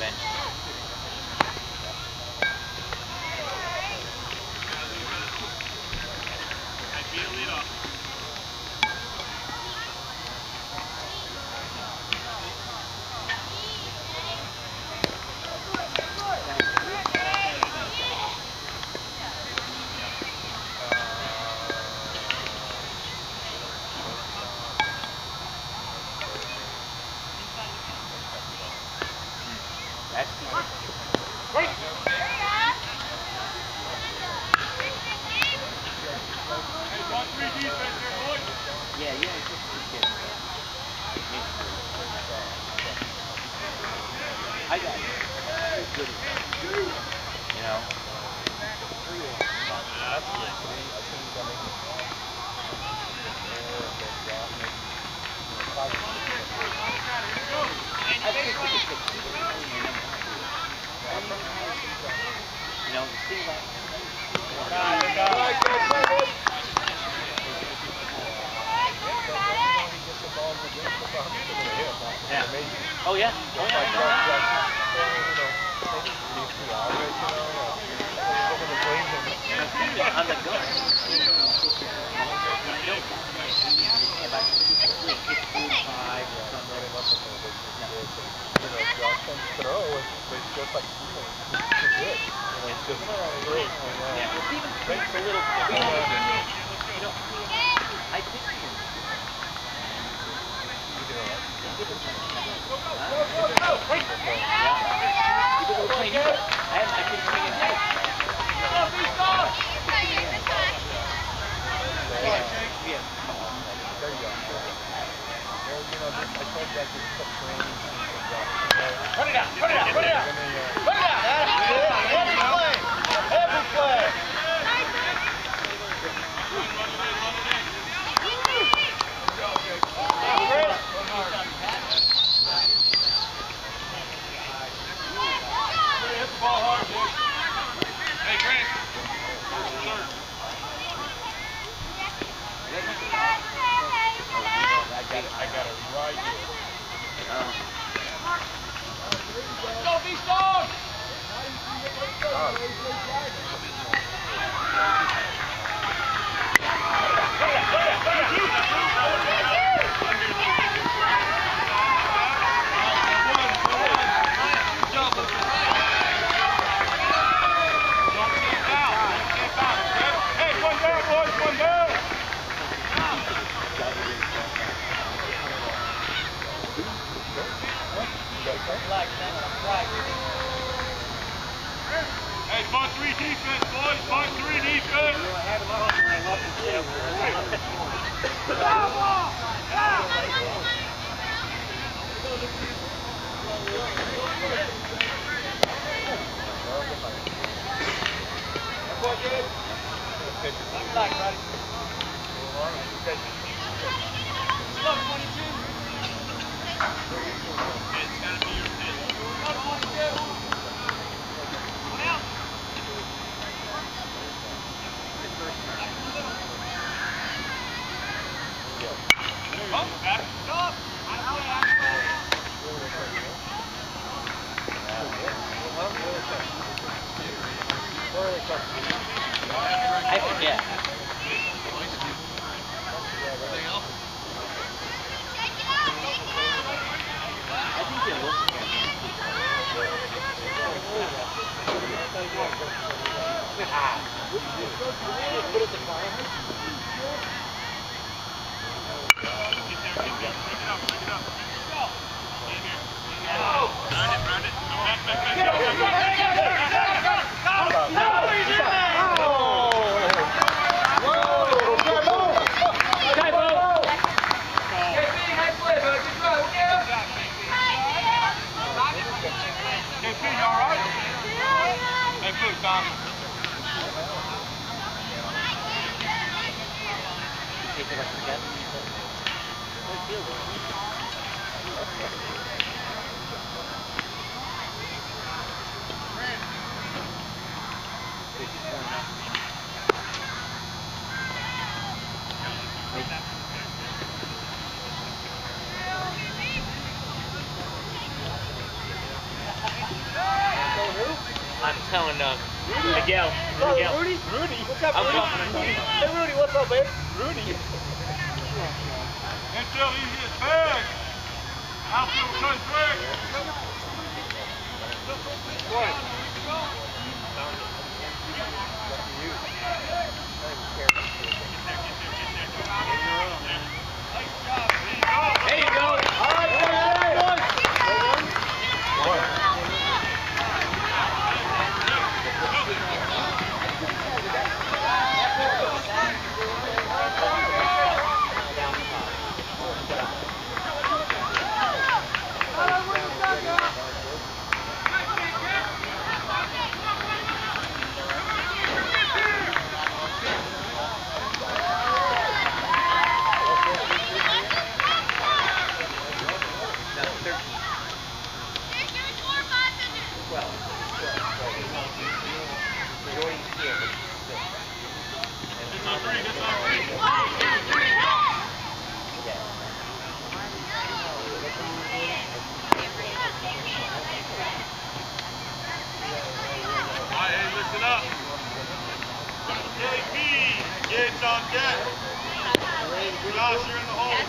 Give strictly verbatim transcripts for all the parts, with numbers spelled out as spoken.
Oh yeah? Oh yeah. On the gun. Put it out, put it out, put it out. Put it out. Every play. Every play. Hit the ball hard, boys. Hey, Grant. I got it right here. Let's go, Beast Dog! Hey, one down, boys, one down! Hey, part three defense, boys. Part three defense. I forget. I think they look Put it the fire. Round it, round it. Back, back, back. Get up, get up, get up, get up. No, no, he's in there. Tom. I'm telling uh, Miguel. Oh, Miguel. Rudy? Rudy? What's up, I'm Rudy? Rudy. Hey, Rudy, what's up, babe? Rudy. Until he hits big. Outfield cut quick. What? There you go. All right, boys. Listen up. J P, Gates on deck. Josh, you're in the hole.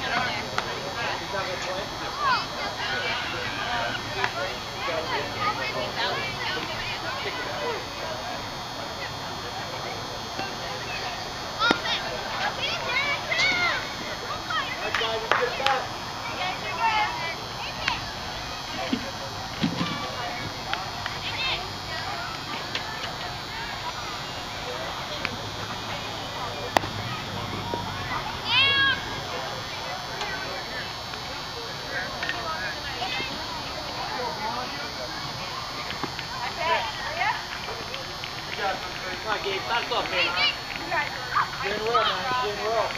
Come on, Gabe. Start us off, baby. You're in a row, man. You're in a row.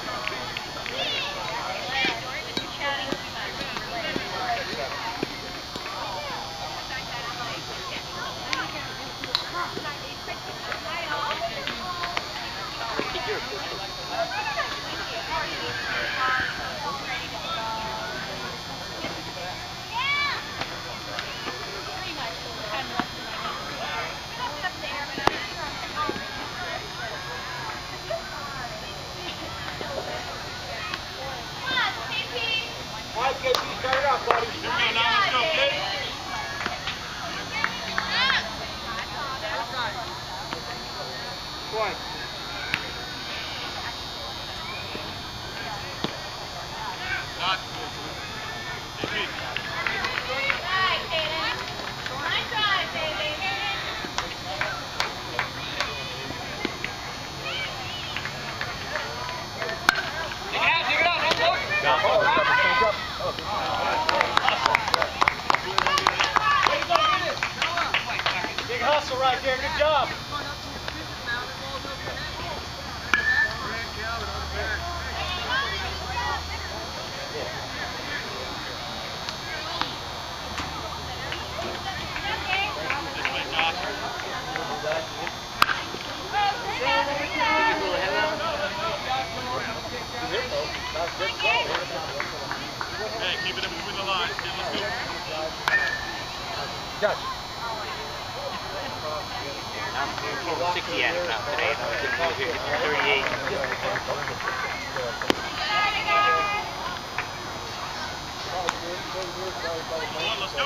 All right, K P, start it off, buddy. Here we go, now let's go, kid. One. Not. J P. Big hustle right there. Good job. Hey, keep it in between the lines, kid. Let's go. Gotcha. I'm throwing sixty at him now today. And I was just over here hitting thirty-eight. Come on, let's go.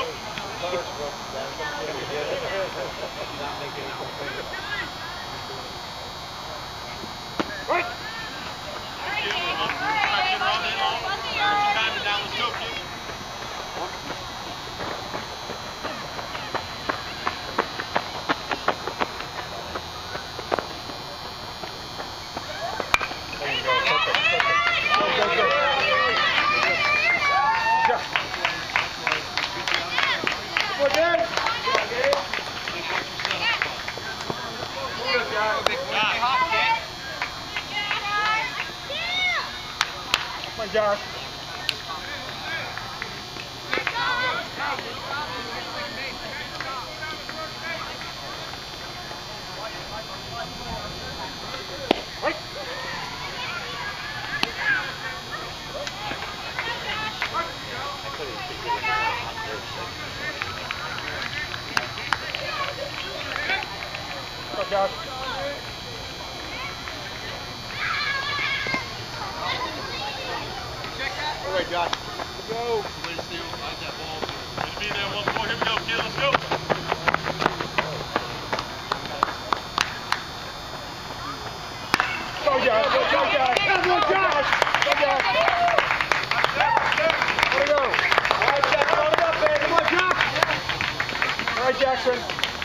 Right. Time it down, let's go, kid. Come on, Josh. Watch out. All right, Josh. Let's go. Please, Steve. Like that ball. Good to be there once more. Here we go, kid. Let's go. Go, Josh. Go, Josh. Go, Josh. Go, Josh. There we go. All right, Jackson. Load it up, baby. Come on, Josh. All right, Jackson.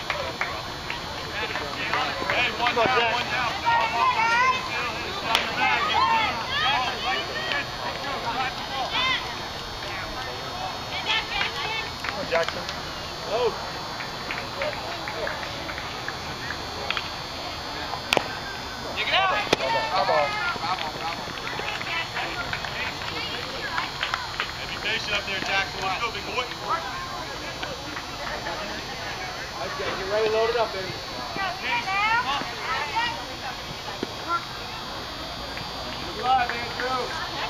Hey, one Come on, down, Jack. one down. Come on, Jackson. Load. Dig it out. Bravo. Hey, be patient up there, Jackson. Let's go, big boy. Okay, get ready, load it up, baby. Good luck, Andrew.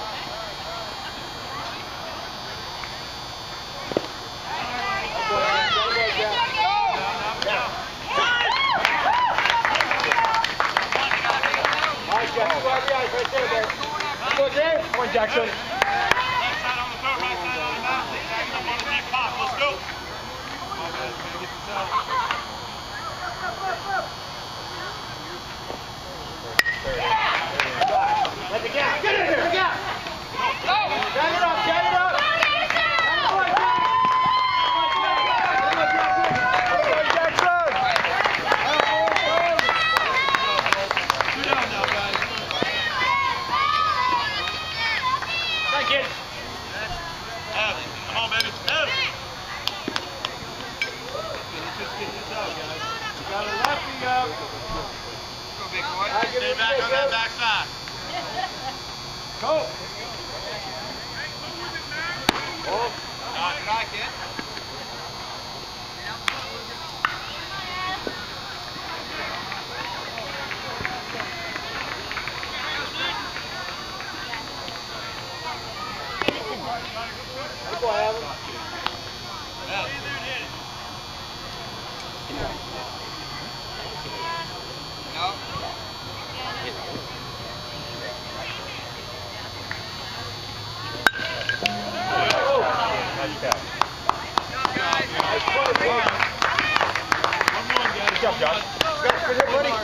Come on, Jackson. Left side on the throw, right side on the mound. Jackson up on the deep pop. Let's go. Let the gap. Get in there. Get gap. Go. Get it up. Get it up. Come on, Jackson. Two down now, guys. Thank you. Evan, come on, baby. Evan. Let's just get this out, guys. We got a lefty up. Go, big boy. All right, give Stay it a back shake, on that Evan. back side. Go. Oh. Uh, good eye, kid. Good boy, Evan. Yeah. No. Nice catch. Good job, Josh. Josh, good hit, buddy.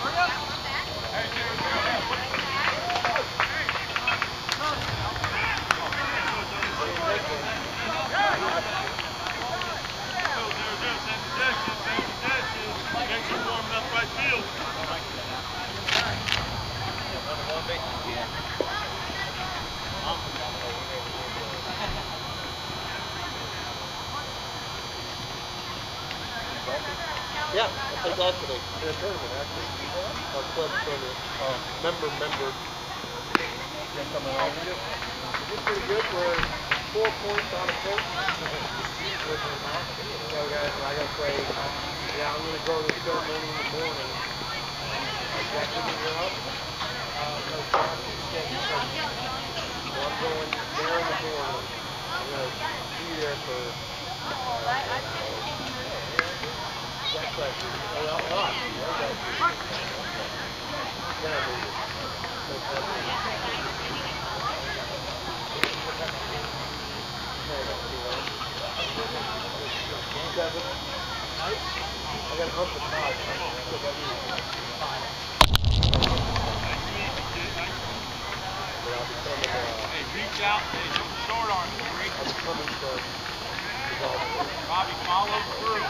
Yeah, I played golf today. In a tournament, actually. Our club tournament. Uh, member, member. Get something wrong with it? We did pretty good. We're four points on a course. So, guys, I gotta play. Yeah, I'm gonna go to the ceremony in the morning. Jackson, you're up. Uh, no, Josh is getting something. So I'm going there in the morning. I'm gonna be there for. That's right. Oh, a lot. Then I move it. Seven. I got an ump at five. But I'll be coming, uh, Hey, reach out. Hey, don't short arm. I'll be coming for Robbie, follow through.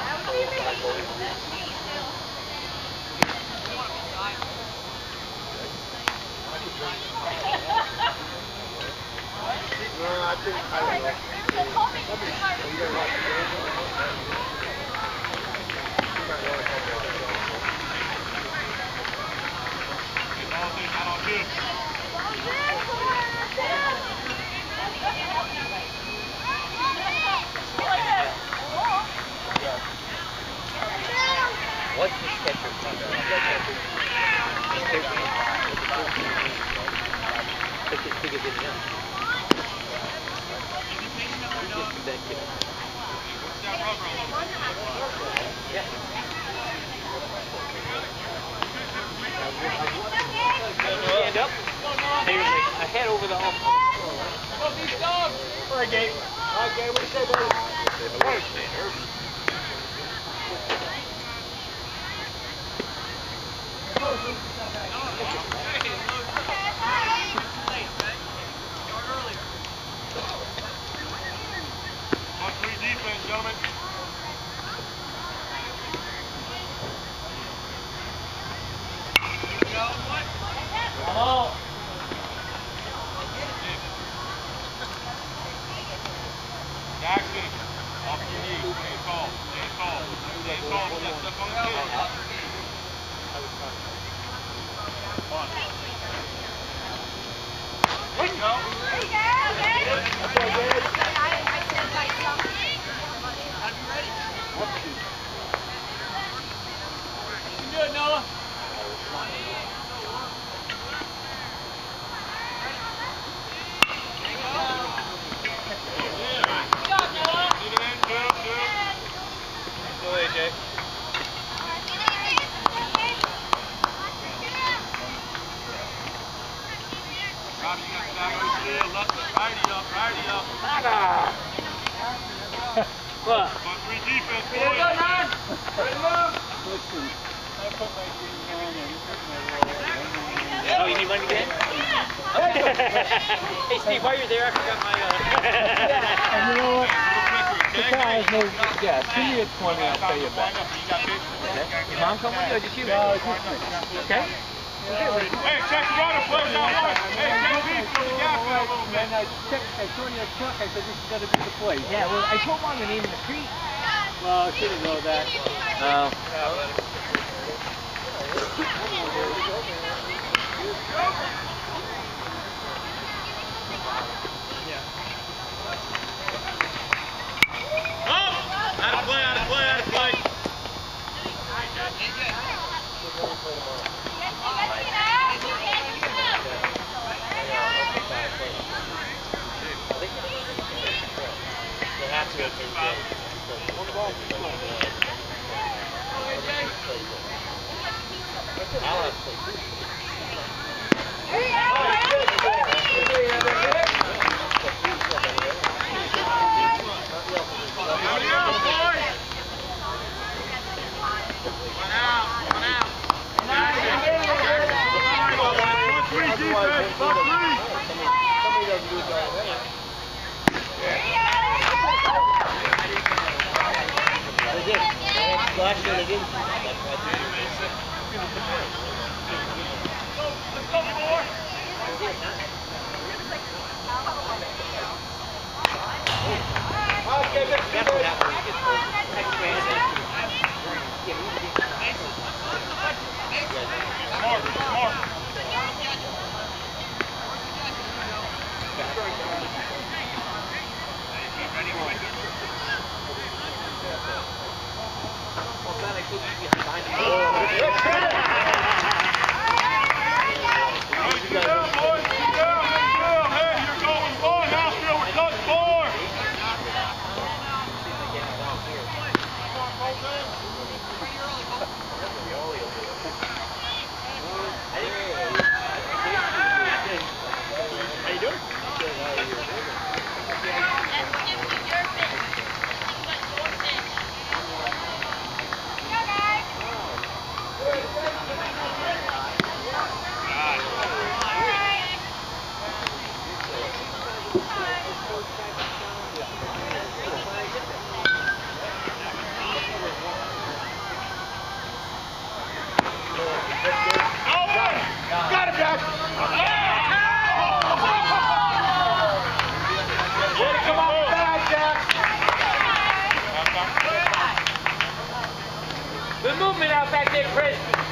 No, I think I don't know. Are you gonna watch the game? You might want to help me. Hey, ball thing, not on you. What's the schedule? Take his figures in again. Just back here. What's that rubber on? Yeah. right, Gabe. All right, Gabe, what do you say, buddy? Right. On three defense, gentlemen. Come on. Jackson, off your knee. Stay tall. Stay tall. Stay tall. Step step on the kid. One. There you go. There you go, Gabe. That's right, Gabe. I said like something. Gotta be ready. You can do it, Noah. Still A J. Rob, you got the back over there. Left it. Righty up. Righty up. What? On three defense, Here we go, boys. man. Ready to move? Listen, I put my jeans on and put my Oh, you need money again? Hey, Steve, while you're there, I forgot my, uh... And you know what? The guy has no, yeah, give me a twenty, I'll pay you back. Your mom come with you or just you? No, it's just me. Okay? Hey, check the runner, please. Now, one. Hey, J P, fill the gap in a little bit. And I checked, I saw your truck, I said, this is gonna be the place. Yeah, well, I told mom the name of the street. Well, I should've known that. Oh. Out of play, out of play, out of play. They have to go through the I'll have to play. Last year they didn't. Let's go, boy. That's what happens when you get told. Mark, Mark. Ready, quick. Well, glad I couldn't get behind the Sit down, boys. Sit down. Sit down. Hey, you're going four now. Still, we're cutting four. How you doing? Got it, Jack! Way to come off the bag, Jack! Good movement out back there, Chris.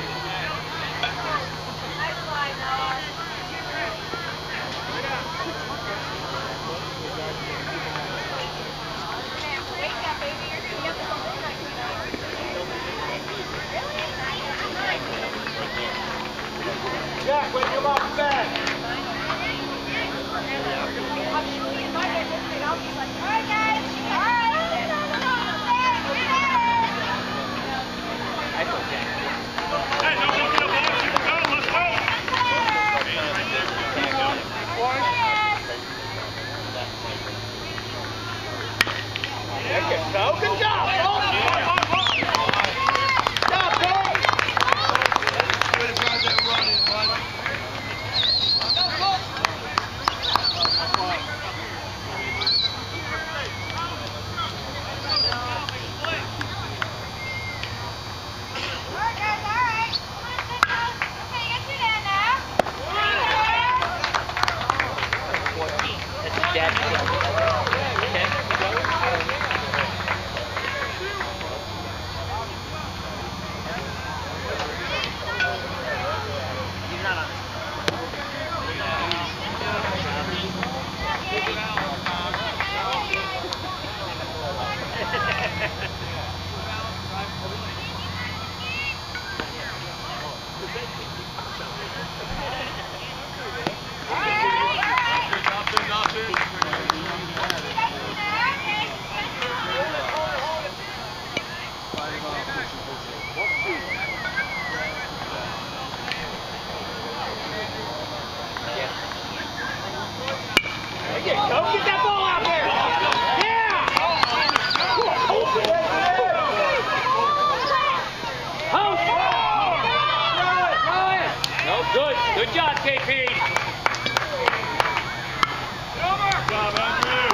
Jack, way to come off the bag! I thought Jack. Hey, no looking up, boys. Keep it going. Let's go. Right there. Keep going. Good. Good job, K P. Good job, Andrew.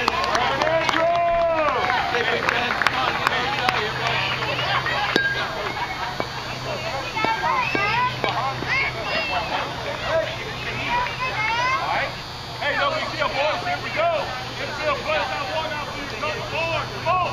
Hey, no big deal, boys. Here we go. Infield play. Got one out there. Come forward. Come on.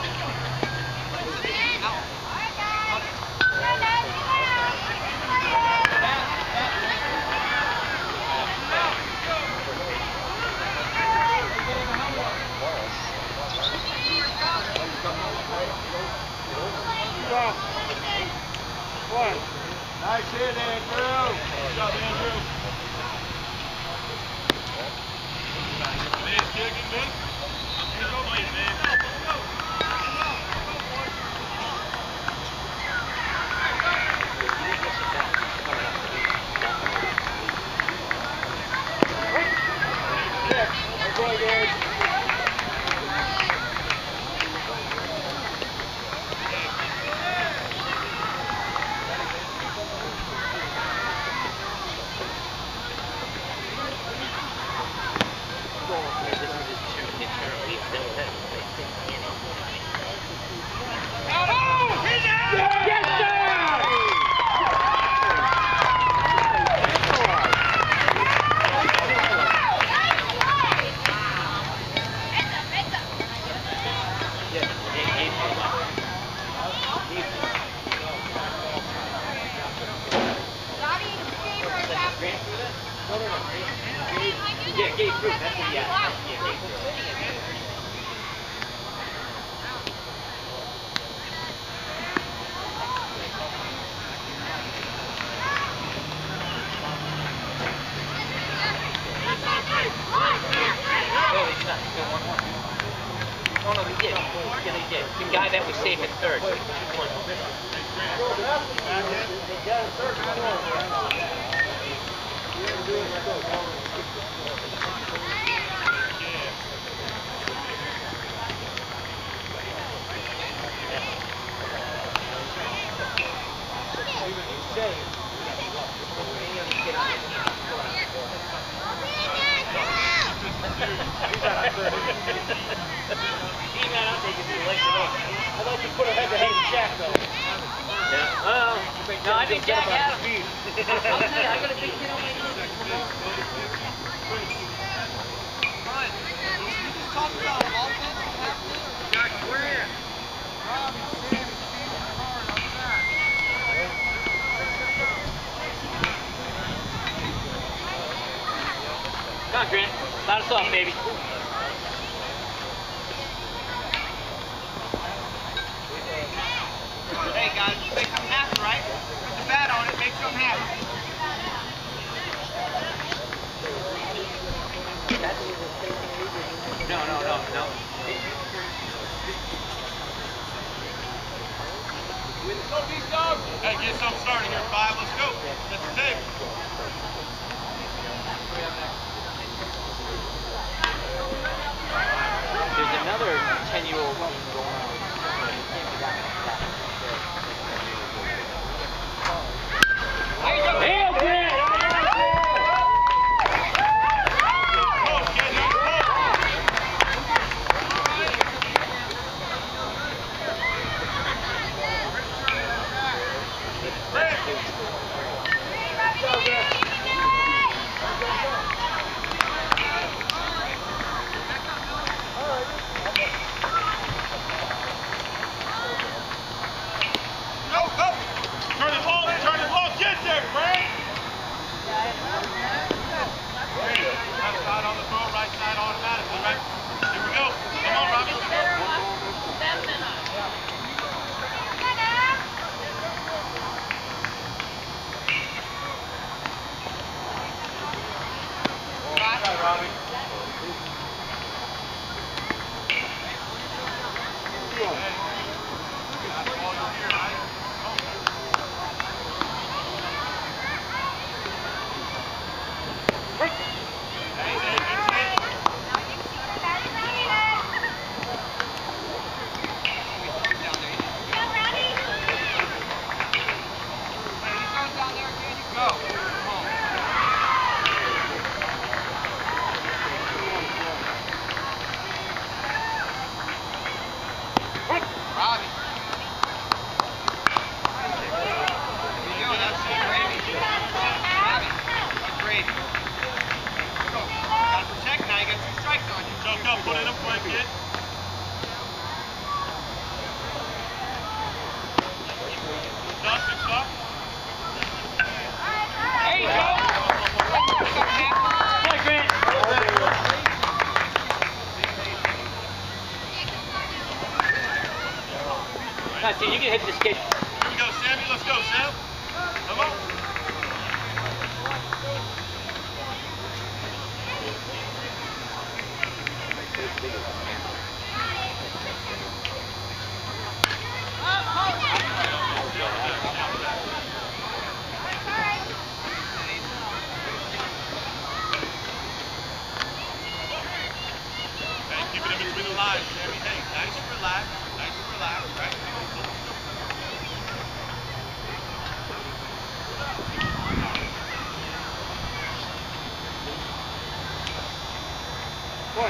One. Nice hit, Andrew. Good job, Andrew. Man, kid, get this. Here go, man. Good boy, guys. Yeah, gate through. That's what, yeah. Yeah, gate through. Oh, no, he did. Yeah, he did. The guy that was safe at third. I'd like to put a head-to-head with Jack, though. Yeah. Oh, no, I think Jack had him. I'll tell you, I got a big kid on my knee. Ryan, you just talked about offense. Jack, where? Robbie, Sam, Steve, hard on that. Come on, Grant. Start us off, baby. Hey guys, make them happy, right? Put the bat on it, make them happy. No, no, no, no. Go, these dogs! Hey, get something started here, five. Let's go. Set the table. There's another ten-year-old team going on. Hail, Grant! see, you can hit this kid. Here we go, Sammy. Let's go, Sam. Come on. Keep it in between the lines, Sammy. Hey, nice and relaxed. Nice and relaxed, right? What?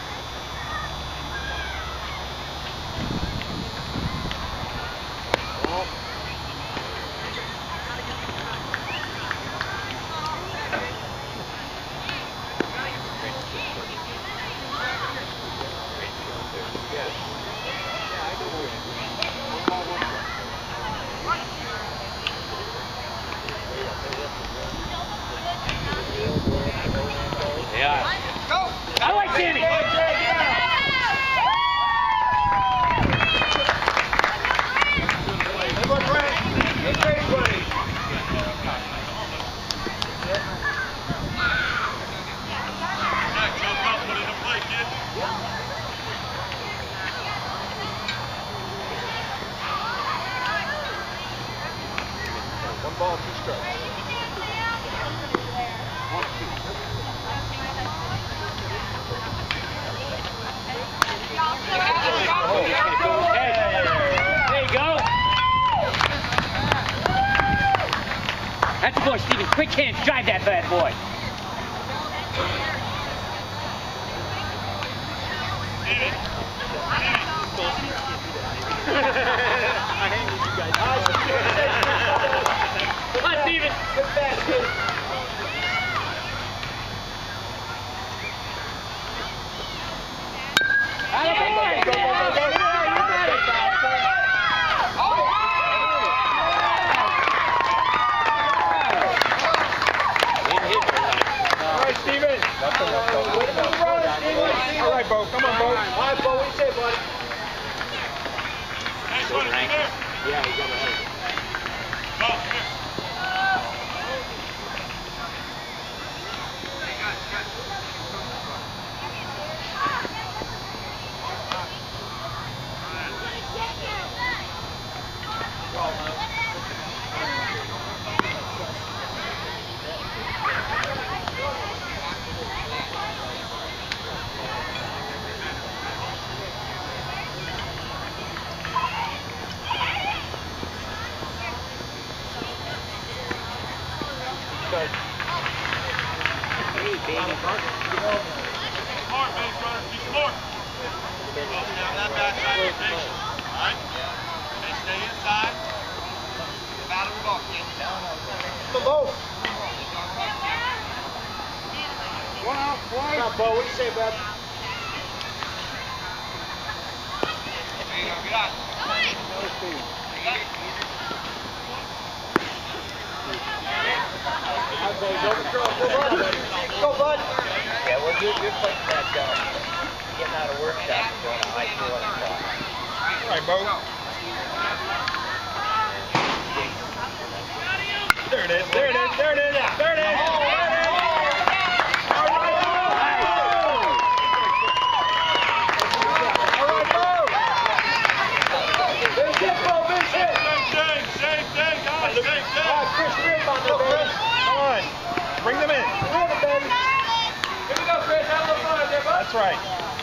Yeah. Go! I like Sammy. Come on, Brad. Good trade, buddy. Jack, jump up, put it in play, kid. One ball, two strikes. There you go. That's the boy, Steven. Quick hands. Drive that bad boy. Come on, Steven. Good pass, kid. All right, Bo. Come on, Bo. All right, Bo. What do you say, buddy? Nice one, come here. Yeah, you got it. Go, come here. Smart, base runner. Be smart. Well, down that backside rotation. All right? Okay, stay inside. Get out of the ball, kid. Come on, Bo. One out, one. Come on, Bo. What do you say, bud? There you go. Get out. No speed. All right, Bo. Go, go, bud. Go, bud. Yeah, well, you're, you're putting that, uh, getting out of workshop and going to high school and stuff. All right, Bo. There it is, there it is, there it is, there it is, there it is. All right, Bo. All right, Bo. Finish it, Bo, finish it. Same thing, same thing, guys, same thing. All right, Chris, real on there, baby. Come on. Bring them in. Bring them, baby. Here we go, Chris. Have a little fun out there, bud. That's right.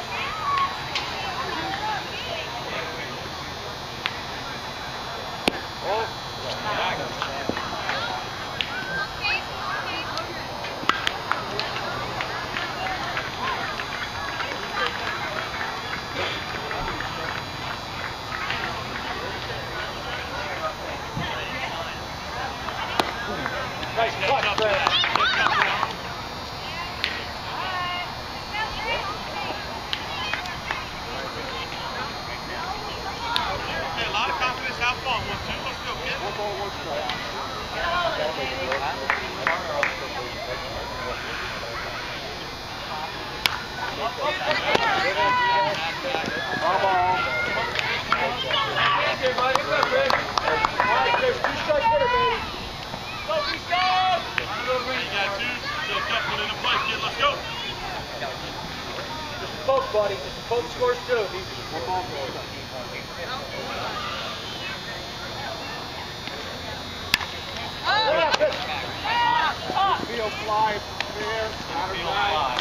Nice cut, Fred. Okay, a lot of confidence. Have fun. One, two. Let's go, kid. One ball, one strike. Ball ball. buddy. Coach scores two. One ball goal. Field fly there. Matter back.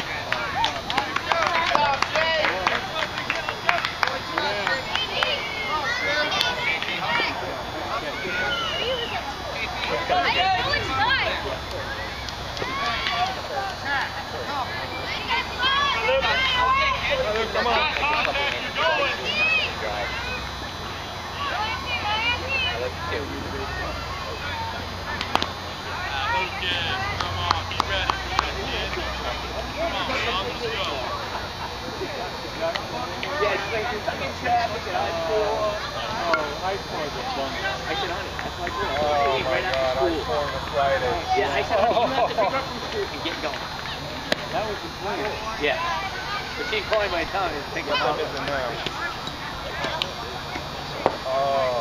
Come on. Contact, you're going. Those kids, come on, be ready for this, kid. Come on, Bob, let's go. Yeah, it's like you're stuck in traffic at high school. Oh, high school is a fun. I said, honey, that's my girl. Oh my right God, after high school. school on a Friday. Yeah, I said, honey, you have to pick her up from school and get going. That was the plan. Yeah. But she's calling my town and thinking What about time is it now? Oh.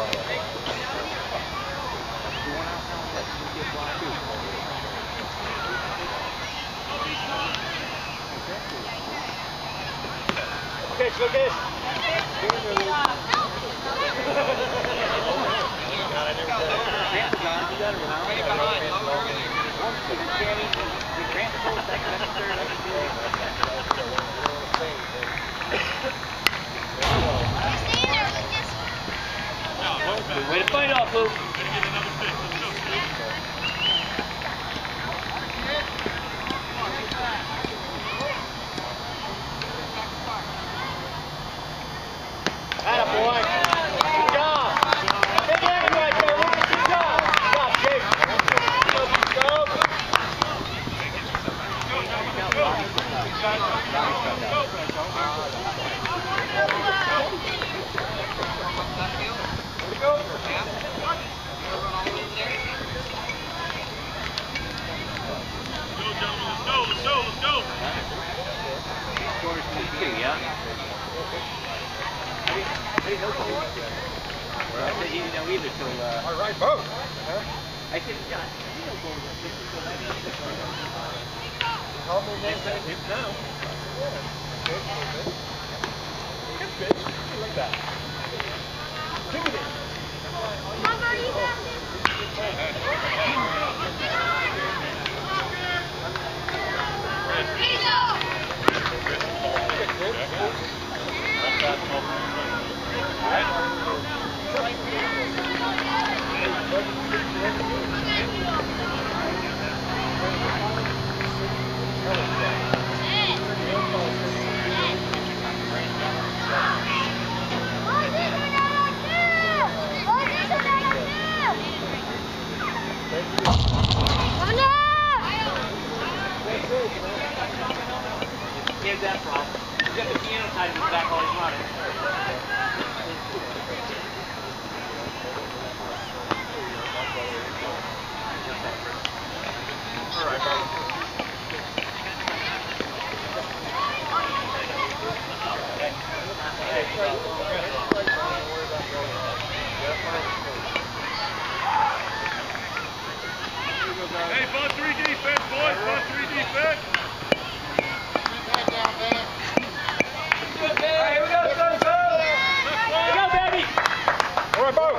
Okay, so this. Way to fight off, Luke. Atta boy. Good job. Big leg right there, Luke. Good job. Good job, Jake. Go. Yeah. I didn't know Cole. I said he didn't know either till, uh... All right, both. Huh? I said, John, you know Cole was six until ninety-six. How many names have you now? Yeah. Good pitch. I like that. Give it in. Come on, Birdie. Here's that problem. You got the piano tied in his back while he's running. All right, buddy. Hey, ball three defense, boys, ball three defense. Alright, here we go, Suncoast! Here we go, baby! All right, both.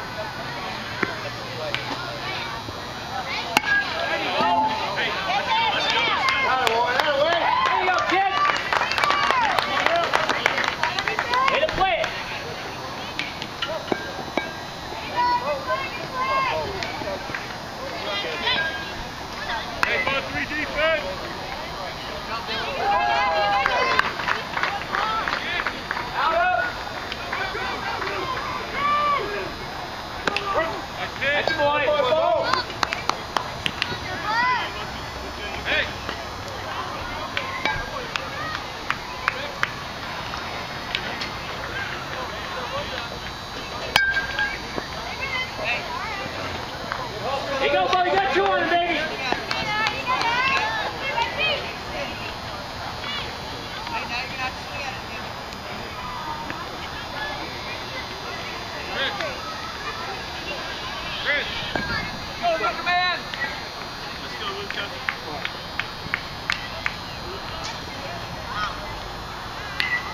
Here you go, buddy. Got two on him, baby. Chris. Go, Luca, man. Let's go, Luca.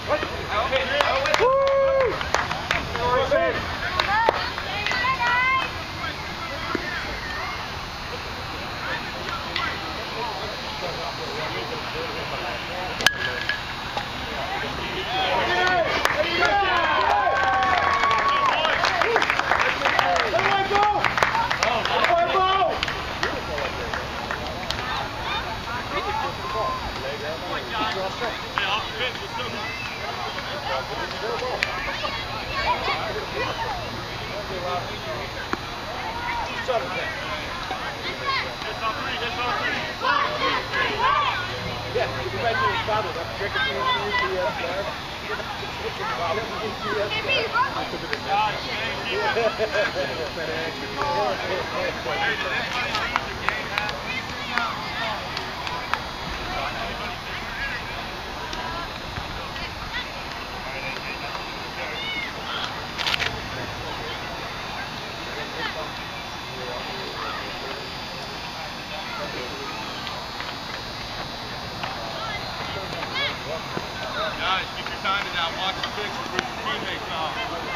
Guys, keep your timing down. Watch the pictures where your teammates are.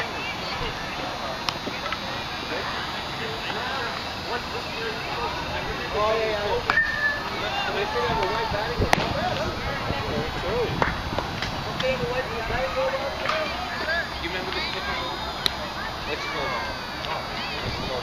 Oh, yeah, yeah. They should have a white batting or something. True. Don't they have a white batting or something? You remember the picture? Let's go. Let's go.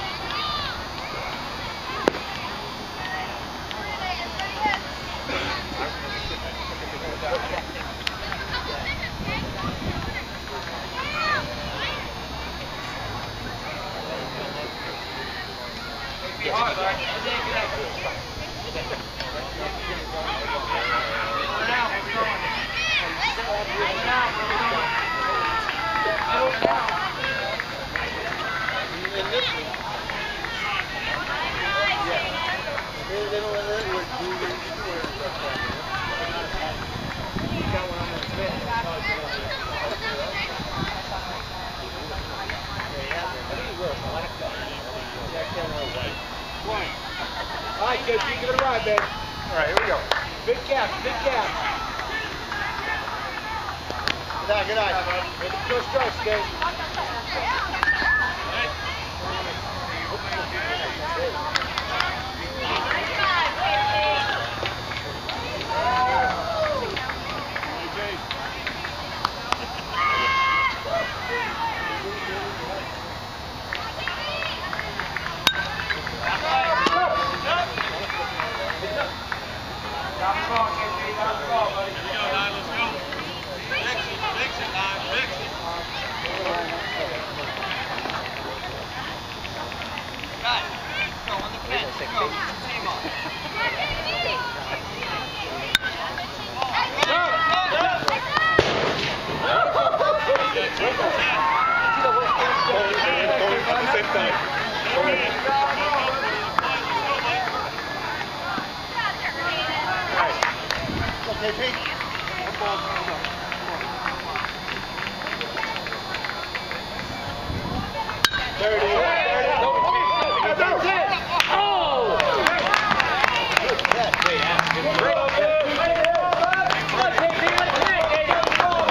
All right, kids, you give it a ride, babe. All right, here we go. Big cap, big cap. Good eye, good eye. Ready for first strike, Steve. Okay, Pete. There it is. There it is. That's it. Oh! That's great ass. Good Great. ball. Come on, J P, let's hit it, Gabe.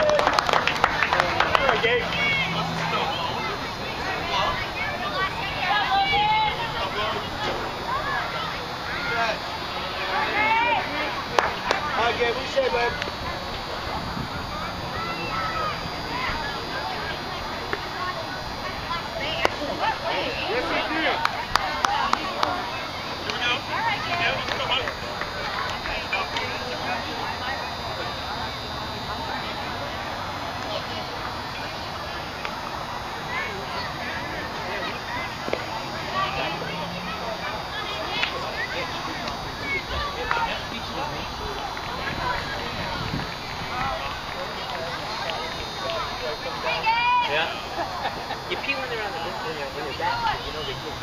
All right, Gabe. All right, Gabe, what do you say, bud? Yes, we do. Here we go. Yeah, let's go, buddy. Yeah. You pee when they're on the when they're, when they're back, you know they get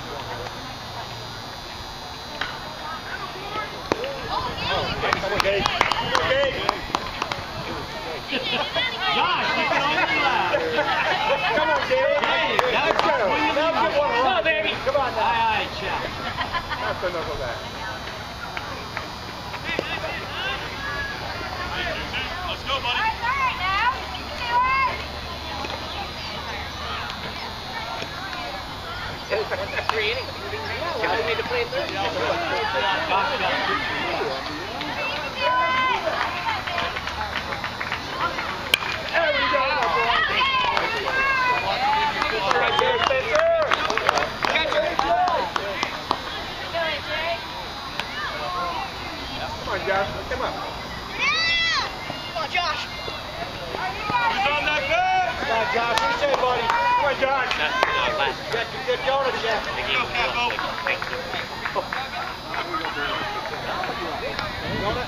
Come on, Gabe. Gabe. Josh, you can only laugh. Come on, Gabe. Hey, Let's that's go. what you Now do. get one Come on, around, baby. Come on now. Aye, aye, chap. That's the knuckle back. Let's go, buddy. All right, now. three innings. Johnny made the play third. There we go. Right there, Spencer. Come on, Josh. Come on. Come on, Josh. Who's on that bed? Come on, Josh. What do you say, buddy? Come on, Josh. Got some good donuts, Jeff. Go, Capo. Donut?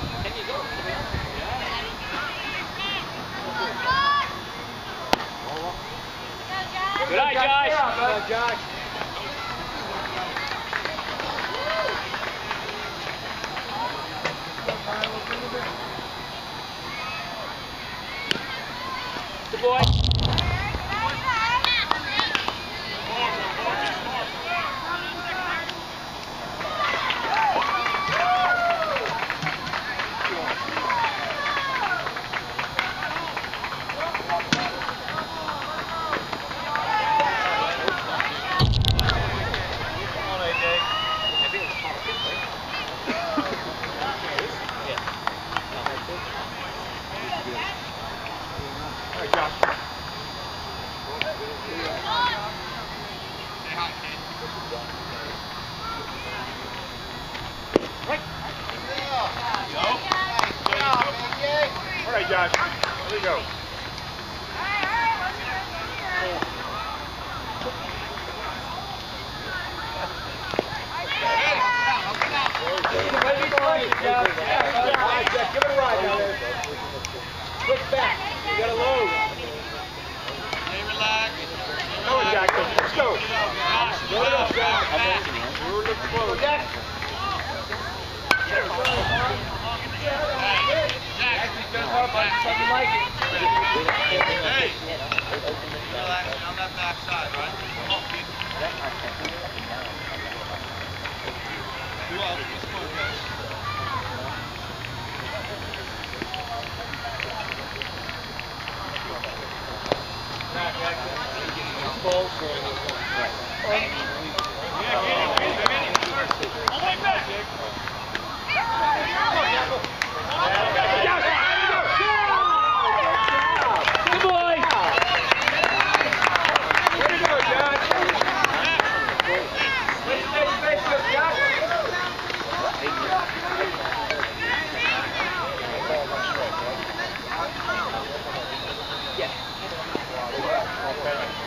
Good night, Josh. Good night, Josh. Good boy. All right, Josh. Say hi, kid. Right. Go. All right, Josh. Here we go. All right, Jeff, give it a ride down there. Switch back. You got to load. Stay relaxed. Come on, Jackson. Let's go. Josh, Go it up, Jack. fast. You're looking close. Jack. Hey, Jack. Something like it. Hey. Relax on that back side, right? Who else? Let's go, guys. Ball's going this way. Yeah, get him, get him, get him. All the way back. Good boy. Way to go, Josh. Let's stay safe with Josh. Yeah.